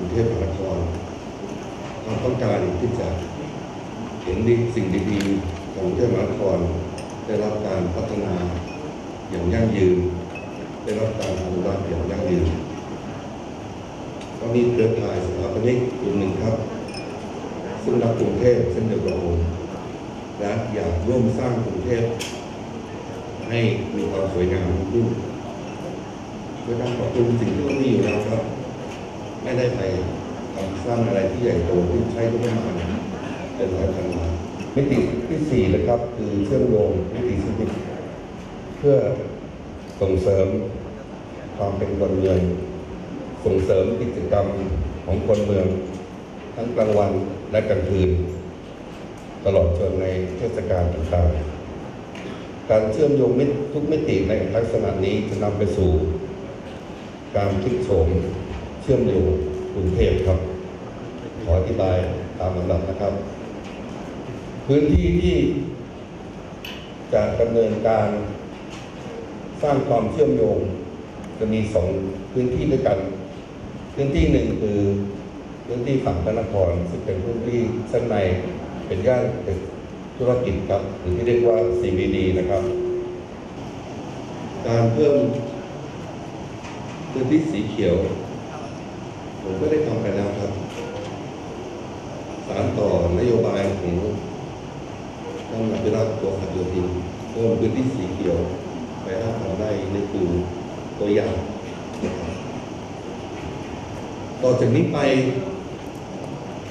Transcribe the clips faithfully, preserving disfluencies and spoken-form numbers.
รุงเทพมหานครเราต้องการที่จะเห็นสิ่งดีๆของกรุงเทพมหานครได้รับการพัฒนาอย่างยั่งยืนได้รับการอนุรักษ์อย่างยั่งยืนก็มีเครือข่ายสถาปนิกกลุ่มหนึ่งครับซึ่งรักกรุงเทพเช่นเดียวกับผมและอยากร่วมสร้างกรุงเทพให้มีความสวยงามขึ้นโดยการปรับปรุงสิ่งที่มีอยู่แล้วครับไม่ได้ไปทำสร้างอะไรที่ใหญ่โตที่ใช้งบประมาณเป็นร้อยพันล้านมิติที่สี่เลยครับคือเชื่อมโยงมิติเศรษฐกิจเพื่อส่งเสริมความเป็นคนเมืองส่งเสริมกิจกรรมของคนเมืองทั้งกลางวันและกลางคืนตลอดจนในเทศกาลต่างๆการเชื่อมโยงทุกมิติในลักษณะนี้จะนำไปสู่การพลิกโฉมเชื่อมโยงกรุงเทพครับขออธิบายตามลำดับนะครับพื้นที่ที่จะดำเนินการสร้างความเชื่อมโยงจะมีสองพื้นที่ด้วยกันพื้นที่หนึ่งคือพื้นที่ฝั่งพระนครซึ่งเป็นพื้นที่ชั้นในเป็นย่านตึกธุรกิจครับหรือที่เรียกว่า ซี บี ดี นะครับการเพิ่มพื้นที่สีเขียวผมก็ได้ทำไปแล้วครับสานต่อนโยบายของท่านอภิรักษ์ โกษโยธินเพิ่มพื้นที่สีเขียวไปถ้าทำได้นี่คือตัวอย่างต่อจากนี้ไป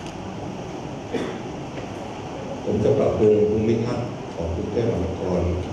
ผมจะปรับปรุงภูมิทัศน์ของกรุงเทพมหานคร